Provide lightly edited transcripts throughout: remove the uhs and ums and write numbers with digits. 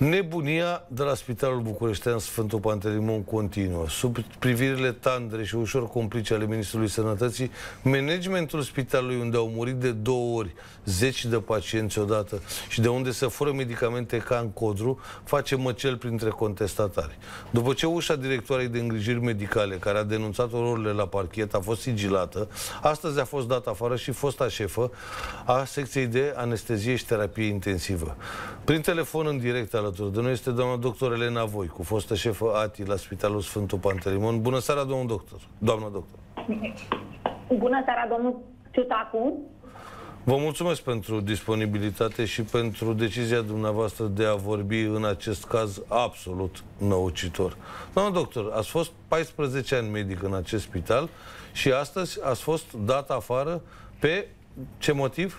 Nebunia de la Spitalul Bucureștean Sfântul Pantelimon continuă. Sub privirile tandre și ușor complice ale Ministrului Sănătății, managementul spitalului, unde au murit de 2 ori zeci de pacienți odată și de unde se fură medicamente ca în codru, face măcel printre contestatari. După ce ușa directoarei de îngrijiri medicale, care a denunțat ororile la parchet, a fost sigilată, astăzi a fost dată afară și fosta șefă a secției de anestezie și terapie intensivă. Prin telefon în direct alături de noi este doamna doctor Elena Voicu, fostă șefă ATI la Spitalul Sfântul Pantelimon. Bună seara, domnul doctor. Doamna doctor. Bună seara, domnul Ciutacu. Vă mulțumesc pentru disponibilitate și pentru decizia dumneavoastră de a vorbi în acest caz absolut năucitor. Doamna doctor, ați fost 14 ani medic în acest spital și astăzi ați fost dat afară pe ce motiv?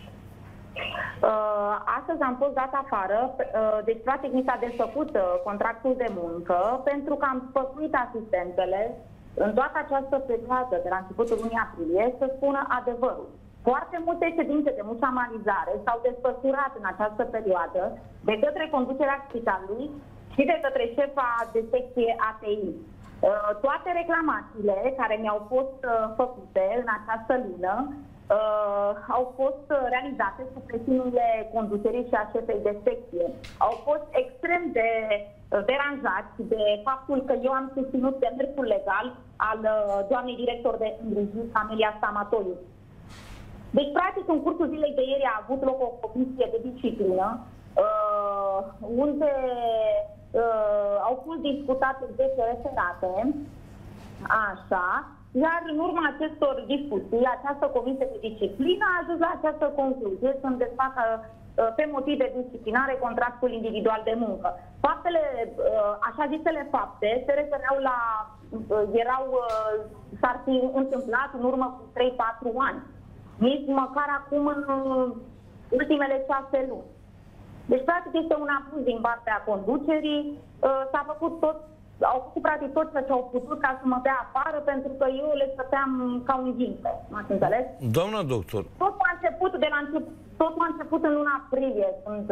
Astăzi am fost dat afară, deci practic mi s-a desfăcut contractul de muncă pentru că am spăsuit asistentele în toată această perioadă, de la începutul lunii aprilie, să spună adevărul. Foarte multe ședințe de mușamalizare s-au desfășurat în această perioadă de către conducerea spitalului și de către șefa de secție ATI. Toate reclamațiile care mi-au fost făcute în această lună au fost realizate sub presiunile conducerii și a șefei de secție. Au fost extrem de deranjați de faptul că eu am susținut demersul legal al doamnei director de îngrijiri, Amelia Stamatoiu. Deci, practic, în cursul zilei de ieri a avut loc o comisie de disciplină unde au fost discutate 10 referate, așa, iar în urma acestor discuții, această comisie de disciplină a ajuns la această concluzie să-mi desfacă pe motive disciplinare contractul individual de muncă. Faptele, așa zisele fapte, se refereau la, s-ar fi întâmplat în urmă cu 3-4 ani. Nici măcar acum în ultimele 6 luni. Deci, practic, este un abuz din partea conducerii. S-a făcut tot, au făcut practic tot ce au putut ca să mă dea afară, pentru că eu le stăteam ca un ghinte. M-ați înțeles? Doamna doctor. Totul a început în luna aprilie, când,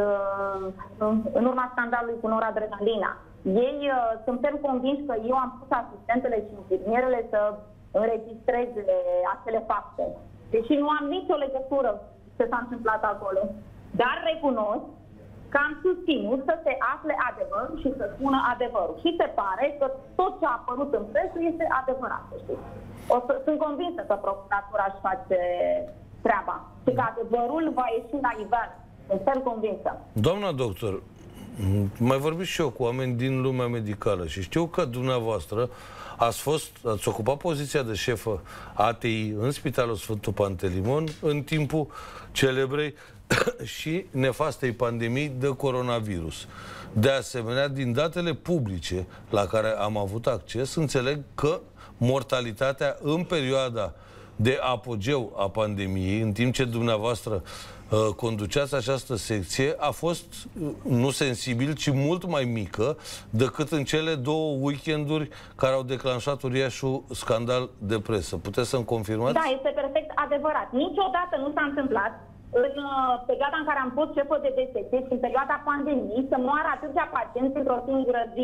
în urma scandalului cu noradrenalina. Ei sunt ferm convinși că eu am pus asistentele și infirmierele să înregistreze acele fapte. Deși nu am nicio legătură ce s-a întâmplat acolo. Dar recunosc că am susținut să se afle adevărul și să spună adevărul. Și se pare că tot ce a apărut în presă este adevărat, știți. Sunt convinsă că procuratura își face treaba și că adevărul va ieși la iveală. Sunt convinsă. Doamna doctor, mai vorbiți și eu cu oameni din lumea medicală și știu că dumneavoastră ați ocupat poziția de șefă ATI în Spitalul Sfântul Pantelimon în timpul celebrei și nefastei pandemii de coronavirus. De asemenea, din datele publice la care am avut acces, înțeleg că mortalitatea în perioada de apogeu a pandemiei, în timp ce dumneavoastră conduceați această secție, a fost nu sensibil, ci mult mai mică decât în cele 2 weekenduri care au declanșat uriașul scandal de presă. Puteți să-mi confirmați? Da, este perfect adevărat. Niciodată nu s-a întâmplat în perioada în care am fost șefă de secție și în perioada pandemiei să moară atâția pacienți într-o singură zi.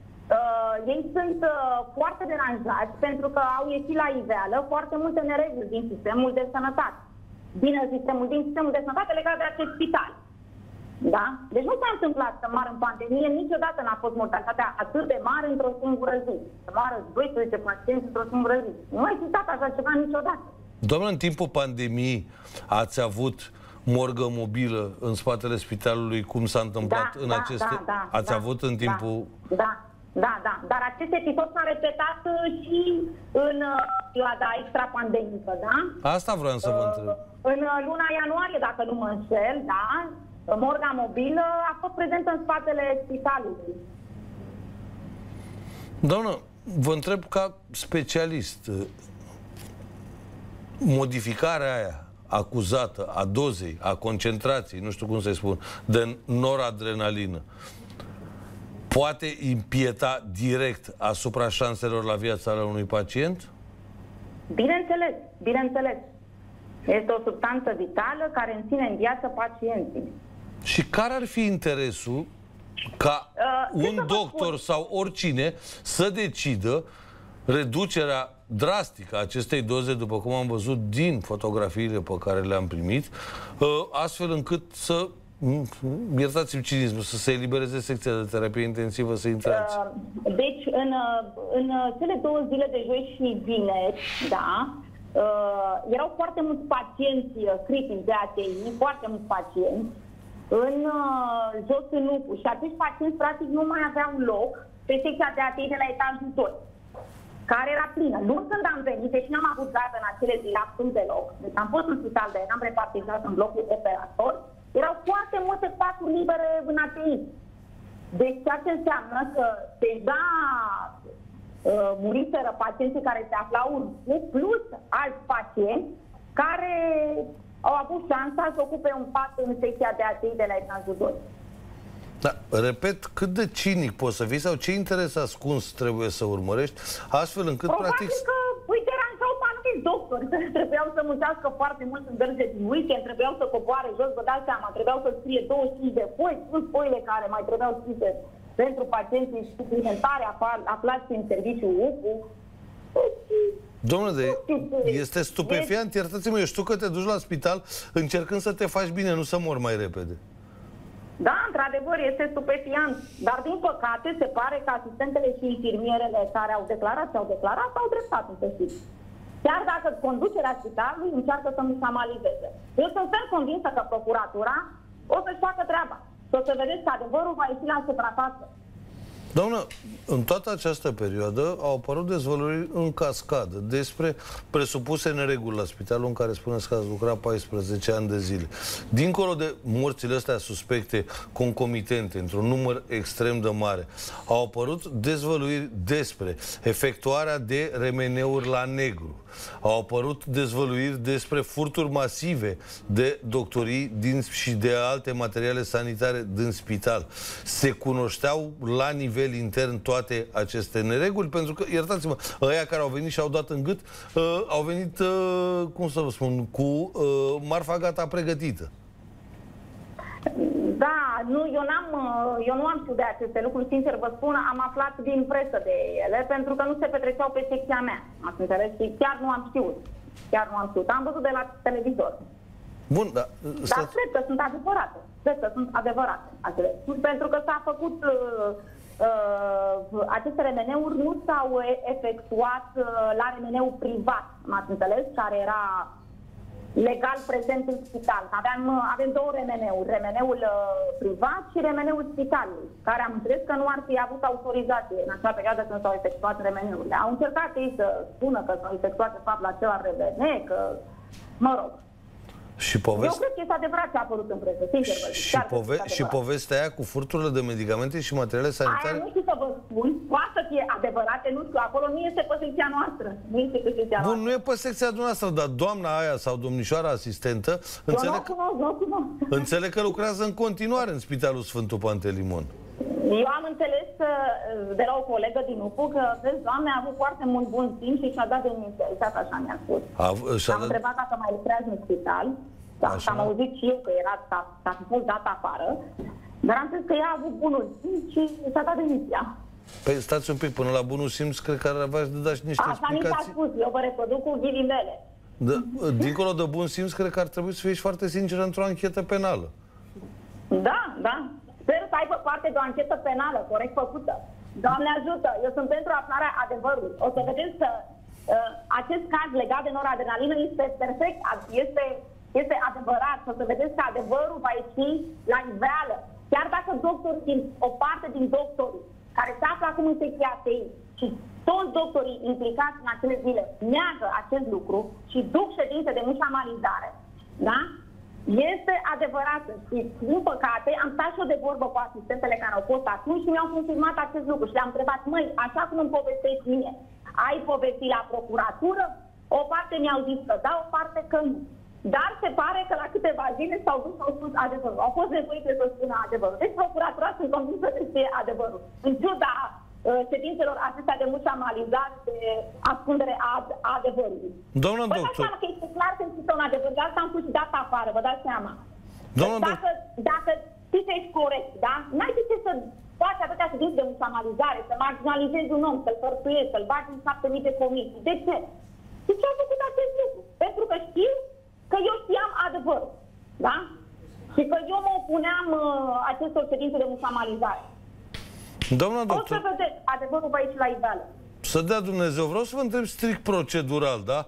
Ei sunt foarte deranjați pentru că au ieșit la iveală foarte multe nereguli din sistemul de sănătate. Din sistemul de sănătate legat de acest spital. Da? Deci nu s-a întâmplat să moară în pandemie, niciodată n-a fost mortalitatea atât de mare într-o singură zi. Să moară 12 pacienți într-o singură zi. Nu a existat așa ceva niciodată. Doamnă, în timpul pandemiei ați avut morgă mobilă în spatele spitalului, cum s-a întâmplat în aceste... Ați avut în timpul... Da. Dar acest episod s-a repetat și în perioada extrapandemică, da? Asta vreau să vă întreb. În luna ianuarie, dacă nu mă înșel, da? Morga mobilă a fost prezentă în spatele spitalului. Doamnă, vă întreb ca specialist, modificarea aia acuzată a dozei, a concentrației, nu știu cum să-i spun, de noradrenalină, poate impieta direct asupra șanselor la viața la unui pacient? Bineînțeles, bineînțeles. Este o substanță vitală care însine în viață pacienții. Și care ar fi interesul ca un doctor sau oricine să decidă reducerea drastică a acestei doze, după cum am văzut din fotografiile pe care le-am primit, astfel încât să, iertați-mi cinismul, să se elibereze secția de terapie intensivă, să intre alții. Deci, în cele 2 zile de joi și vineri, da, erau foarte mulți pacienți critici de ATI, foarte mulți pacienți, jos în UPU, și acești pacienți practic nu mai aveau loc pe secția de ATI de la etajul 2, care era plină. Luni când am venit, deci n-am avut dată în acele zile absolut deloc, deci am fost în spital, de n-am repartizat în blocul operator, erau foarte multe paturi libere în ATI. Deci ceea ce înseamnă că deja muriseră pacienții care se aflau în UPU, plus alți pacienți care au avut șansa să ocupe un pat în secția de ATI de la etajul 2. Da, repet, cât de cinic poți să fii sau ce interes ascuns trebuie să urmărești, astfel încât, practic... Probabil că îi deranjau pe anumiți doctori, că trebuiau să muncească foarte mult în verge din weekend, trebuiau să coboare jos, vă dați seama, trebuiau să scrie 25 de foi, plus foile care mai trebuiau scrise pentru pacienții suplimentari aflați în serviciul UPU. Domnule, este stupefiant, iertați-mă, eu știu că te duci la spital încercând să te faci bine, nu să mori mai repede. Da, într-adevăr, este stupefiant. Dar, din păcate, se pare că asistentele și infirmierele care au declarat, au dreptate, să știți. Chiar dacă conducerea spitalului încearcă să nu samalizeze. Eu sunt ferm convinsă că procuratura o să-și facă treaba. Și o să vedeți că adevărul va ieși la suprafață. Doamnă, în toată această perioadă au apărut dezvăluiri în cascadă despre presupuse nereguli la spitalul în care spuneți că ați lucrat 14 ani de zile. Dincolo de morțile astea suspecte concomitente, într-un număr extrem de mare, au apărut dezvăluiri despre efectuarea de remeneuri la negru. Au apărut dezvăluiri despre furturi masive de doctorii și de alte materiale sanitare din spital. Se cunoșteau la nivel intern toate aceste nereguli, pentru că, iertați-mă, ăia care au venit și au dat în gât, au venit, cum să vă spun, cu marfa gata pregătită. Da, eu nu am știut de aceste lucruri, sincer vă spun, am aflat din presă de ele, pentru că nu se petreceau pe secția mea, ați înțeles, și chiar nu am știut. Am văzut de la televizor. Bun, da. Dar cred că sunt adevărate. Pentru că s-a făcut, aceste remeneuri nu s-au efectuat la remeneu privat, m-ați înțeles, care era legal prezent în spital. Avem 2 remeneuri, remeneul privat și remeneul spitalului, care am înțeles că nu ar fi avut autorizație în acea perioadă când s-au efectuat remeneurile. Au încercat ei să spună că s-au efectuat de fapt la același RMN, că, mă rog. Eu cred că este adevărat ce a apărut în presă, sincer vă zic. Și povestea aia cu furturile de medicamente și materiale sanitare? Aia nu știu să vă spun, poate să fie adevărate, nu știu, acolo nu este pe secția noastră. Nu este pe secția noastră. Bun, nu e pe secția noastră, dar doamna aia sau domnișoara asistentă, înțeleg că lucrează în continuare în Spitalul Sfântul Pantelimon. Eu am înțeles de la o colegă din UPU că, vezi, doamne, a avut foarte mult bun timp și și-a dat demisia. Exact așa mi-a spus. Am întrebat dacă mai lucrează în spital. Am auzit și eu că s-a fost dat afară. Dar am spus că ea a avut bunul simț și și-a dat demisia. Păi stați un pic, până la bunul simț, cred că ar avea de dat și niște explicații. Așa mi s-a spus, eu vă reproduc cu ghilimele. Dincolo de bun simț, cred că ar trebui să fie foarte sinceră într-o anchetă penală. Da. Sper să aibă parte de o anchetă penală, corect făcută. Doamne ajută, eu sunt pentru aflarea adevărului. O să vedeți că acest caz legat de noradrenalină este perfect, este adevărat. O să vedeți că adevărul va ieși la iveală. Chiar dacă o parte din doctorii care se află acum în secția ATI și toți doctorii implicați în acele zile neagă acest lucru și duc ședințe de mușamalizare, da? Este adevărată și, din păcate, am stat și eu de vorbă cu asistentele care au fost atunci și mi-au confirmat acest lucru și le-am întrebat, măi, așa cum îmi povestești mie, ai povestit la procuratură? O parte mi-au zis că da, o parte că nu. Dar se pare că la câteva zile s-au dus și au spus adevărul. Au fost nevoite să spună adevărul. Deci procuratura sunt convinsă că este adevărul. În ciuda ședințelor acestea de mușamalizare, de ascundere a adevărului. Doamna doctor... Vă dați seama că este clar că există un adevăr, de asta am fost și dat afară, vă dați seama. știi că ești corect, da? N-ai de ce să faci atâtea ședințe de mușamalizare, să marginalizezi un om, să-l hărțuiești, să-l bagi în 7.000 de comisii. De ce? De ce au făcut acest lucru? Pentru că știu că eu știam adevărul, da? Și că eu mă opuneam acestor ședințe de mușamalizare. Doamna doctor, o să vedeți adevărul pe aici la iveală. Să dea Dumnezeu, vreau să vă întreb strict procedural, da?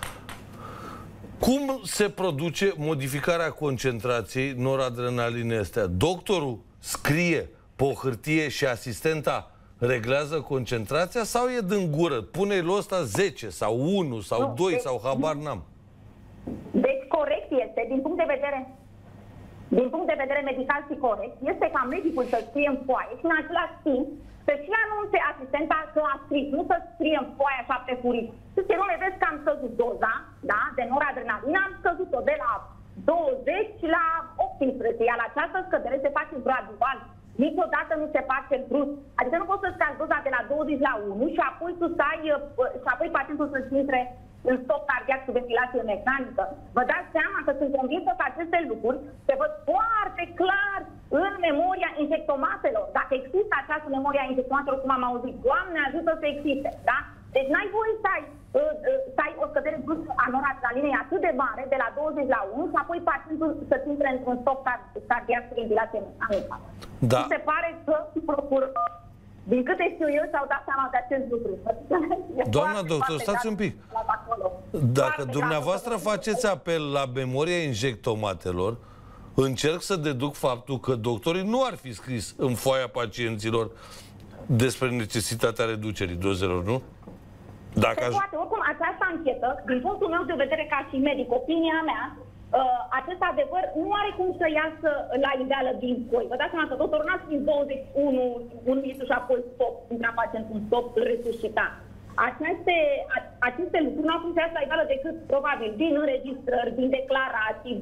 Cum se produce modificarea concentrației noradrenalinei astea? Doctorul scrie pe o hârtie și asistenta reglează concentrația sau e din gură? Pune-i ăsta 10 sau 1 sau 2 sau habar n-am. Deci corect este, din punct de vedere medical și corect, este ca medicul să scrie în foaie și în același timp să-și anunțe asistenta că a scris, nu să scrie în foaia 7 furii. Să nu le vezi că am scăzut doza, da, de noradrenalină, am scăzut-o de la 20 la 18, iar această scădere se face gradual. Niciodată nu se face brusc. Adică nu poți să scazi doza de la 20 la 1 și apoi tu și apoi pacientul să-și intre în stop cardiac cu ventilație mecanică. Vă dați seama că sunt convinsă că aceste lucruri se văd foarte clar în memoria injectomatelor. Dacă există această memoria injectomatelor, cum am auzit, Doamne ajută să existe, da? Deci n-ai voie să ai o scădere bruscă a noradrenalinei atât de mare, de la 20 la 1, și apoi pacientul să-ți intre într-un stop cardiac cu ventilație mecanică. Da. Mi se pare că procuror, din câte știu eu, și-au dat seama de acest lucru. Doamna doctor, stați un pic. Dacă dumneavoastră faceți apel la memoria injectomatelor, încerc să deduc faptul că doctorii nu ar fi scris în foaia pacienților despre necesitatea reducerii dozelor, nu? Dacă poate, oricum, această anchetă, din punctul meu de vedere ca și medic, opinia mea, acest adevăr nu are cum să iasă la iveală din foi. Vă dați seama că doctorul n-a scris 21, un litru și apoi stop, intra pacientul în stop, îl resuscita. Aceste lucruri nu au cum să iasă la iveală decât, probabil, din înregistrări, din declarații,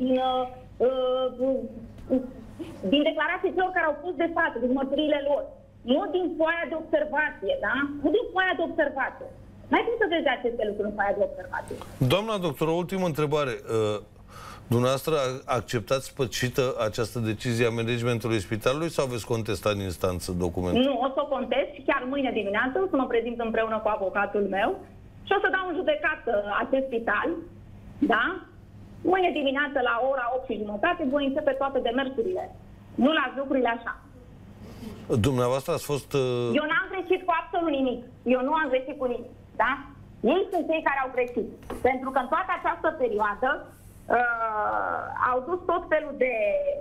din declarații celor care au fost de față, din mărturiile lor. Nu din foaia de observație, da? Nu din foaia de observație. N-ai cum să vezi aceste lucruri în foaia de observație. Doamna doctor, o ultimă întrebare. Dumneavoastră acceptați spăcită această decizie a managementului spitalului sau veți contesta în instanță documentul? Nu, o să o contest și chiar mâine dimineață o să mă prezint împreună cu avocatul meu și o să dau în judecată acest spital, da? Mâine dimineață la ora 8:30 voi începe toate demersurile. Nu las lucrurile așa. Dumneavoastră ați fost... Eu n-am greșit cu absolut nimic. Eu nu am greșit cu nimic, da? Ei sunt cei care au greșit. Pentru că în toată această perioadă au dus tot felul de,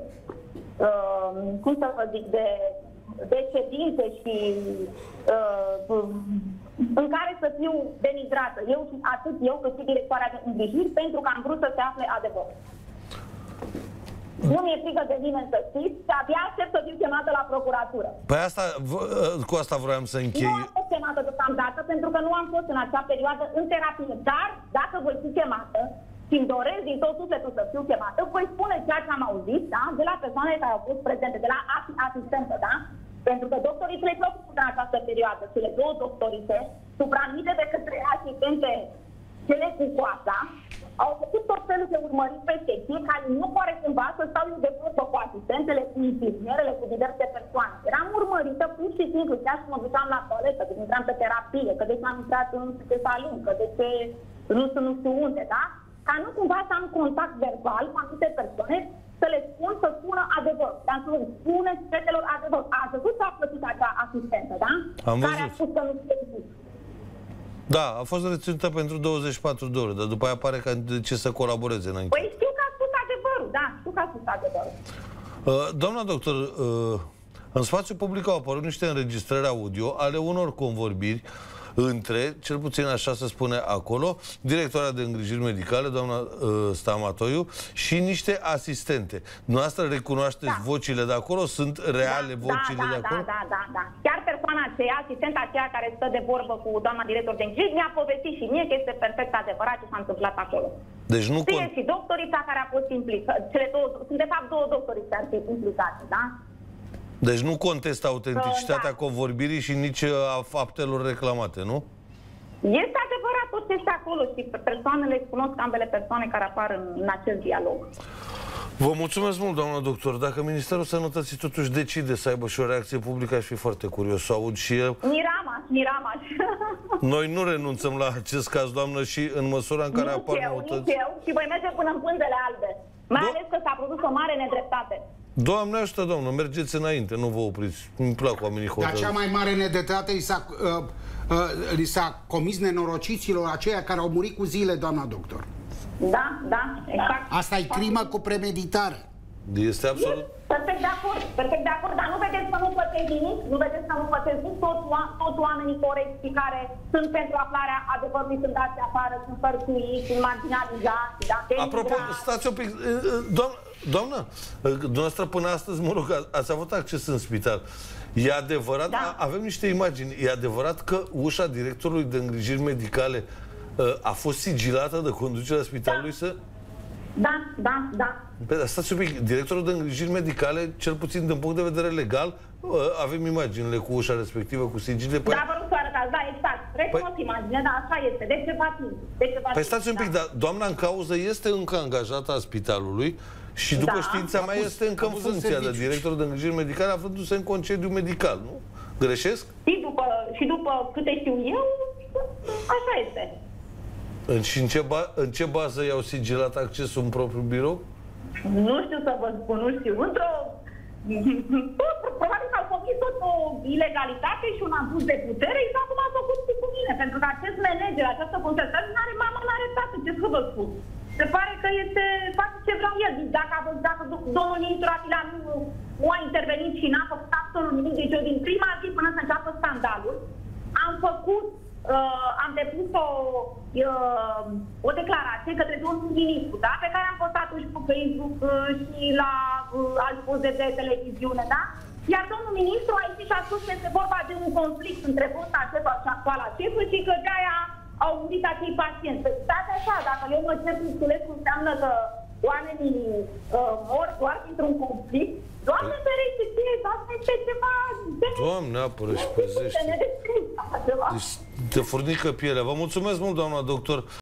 cum să vă zic, de ședințe și în care să fiu denigrată. Atât eu cât și directoarea de îngrijiri, pentru că am vrut să se afle adevărul. Nu mi-e frică de nimeni, să știți, și abia aștept să fiu chemată la procuratură. Păi cu asta vroiam să închei. Nu am fost chemată deocamdată, pentru că nu am fost în acea perioadă în terapie. Dar, dacă voi fi chemată, și-mi doresc din tot sufletul să fiu chemată, voi spune ceea ce am auzit, da? De la persoanele care au fost prezente, de la asistentă, da? Pentru că doctorițele s-au făcut în această perioadă, cele două doctorițe, supranumite de către asistente, cele cu coasa, au făcut tot felul de urmărit pe secție, care nu pare cumva să stau eu de vorbă cu asistentele, cu infirmierele, cu diverse persoane. Eram urmărită pur și simplu, chiar și mă duceam la toaletă, că intram pe terapie, că de ce am intrat în salon, că de ce nu știu unde, da? Ca nu cumva să am contact verbal cu anumite persoane, să le spun să spună adevăr. Dar să spuneți fetelor adevăr. Ați văzut ce a plătit acea asistentă, da? Am văzut. Care a spus că nu știe zis. Da, a fost reținută pentru 24 de ore, dar după aia pare că de ce să colaboreze înainte. Păi știu că a spus adevărul, da, știu că a spus adevărul. Doamna doctor, în spațiu public au apărut niște înregistrări audio ale unor convorbiri între, cel puțin așa se spune acolo, directoarea de îngrijiri medicale, doamna Stamatoiu, și niște asistente. Noastră recunoașteți vocile de acolo? Sunt reale vocile de acolo? Da. Chiar persoana aceea, asistenta aceea care stă de vorbă cu doamna director de îngrijiri, mi-a povestit și mie că este perfect adevărat ce s-a întâmplat acolo. Deci nu și doctorița care a fost implicată, sunt de fapt două doctorițe ar fi implicate, da? Deci nu contestă autenticitatea convorbirii și nici a faptelor reclamate, nu? Este adevărat tot ce este acolo și persoanele, cunosc ambele persoane care apar în acest dialog. Vă mulțumesc mult, doamna doctor. Dacă Ministerul Sănătății totuși decide să aibă și o reacție publică, aș fi foarte curios să aud și eu. Miramaș. Noi nu renunțăm la acest caz, doamnă, și în măsura în care apar noutăți... Nici eu. Și voi merge până în pânzele albe. Mai ales că s-a produs o mare nedreptate. Doamne ajută, doamnă, mergeți înainte, nu vă opriți. Îmi plac oamenii hotărâți. Dar cea mai mare nedreptate li s-a comis nenorociților aceia care au murit cu zile, doamna doctor. Da, exact. Asta e crimă cu premeditare. Este absolut... Perfect de acord, dar nu vedeți că nu pățesc nimic? Nu vedeți că nu pățesc nimic? Toți oamenii corecți care sunt pentru aflarea adevărului sunt dați afară, sunt hărțuiți, sunt marginalizați, da? Apropo, stați un pic, doamnă, dumneavoastră până astăzi, mă rog, ați avut acces în spital. E adevărat, da. Avem niște imagini, e adevărat că ușa directorului de îngrijiri medicale a fost sigilată de conducerea spitalului să... Da. Păi, stați un pic, directorul de îngrijiri medicale, cel puțin din punct de vedere legal, avem imaginile cu ușa respectivă, cu sigile. Da, vă rog să arătați, da, exact. Recunosc imaginea, da, așa este, de ceva timp. Păi stați un pic, dar doamna în cauză este încă angajată a spitalului și după știința mea este încă în funcția de director de îngrijiri medicale, aflându-se în concediu medical, nu? Greșesc? Și după câte știu eu, așa este. Și în ce bază i-au sigilat accesul în propriul birou? Nu știu să vă spun, nu știu. Probabil că au comis tot o ilegalitate și un abuz de putere și acum a făcut cu mine. Pentru că acest manager, această concertare, n-are mamă, n-are tată, ce să vă spun. Se pare că face ce vreau el. Dacă domnul ministru Atila nu a intervenit și n-a făcut absolut nimic, deci eu din prima zi până să înceapă scandalul, am depus o declarație către domnul ministru, da? Pe care am postat-o și pe Facebook și la alți poze de televiziune, da? Iar domnul ministru a ieșit și a spus că este vorba de un conflict între fosta șefă și actuala șefă și că de-aia au murit acei pacienți. Păi stați așa, dacă eu mă cer cu Sculescu, înseamnă că oamenii mor doar dintr-un conflict. Doamne ferește, asta este ceva... Doamne, apără și păzește. Deci, de furnică pielea. Vă mulțumesc mult, doamna doctor.